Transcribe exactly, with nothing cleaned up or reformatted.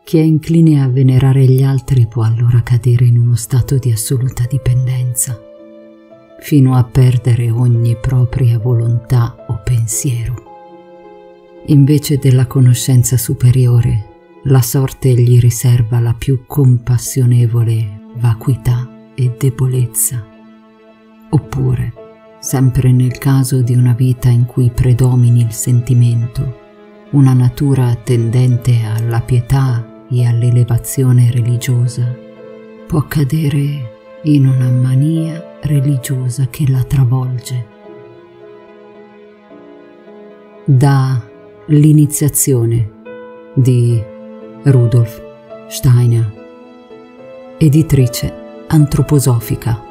Chi è incline a venerare gli altri può allora cadere in uno stato di assoluta dipendenza, fino a perdere ogni propria volontà o pensiero. Invece della conoscenza superiore, la sorte gli riserva la più compassionevole vacuità e debolezza. Oppure, sempre nel caso di una vita in cui predomini il sentimento, una natura tendente alla pietà e all'elevazione religiosa, può cadere in una mania religiosa che la travolge. Da L'iniziazione di Rudolf Steiner, editrice Antroposofica.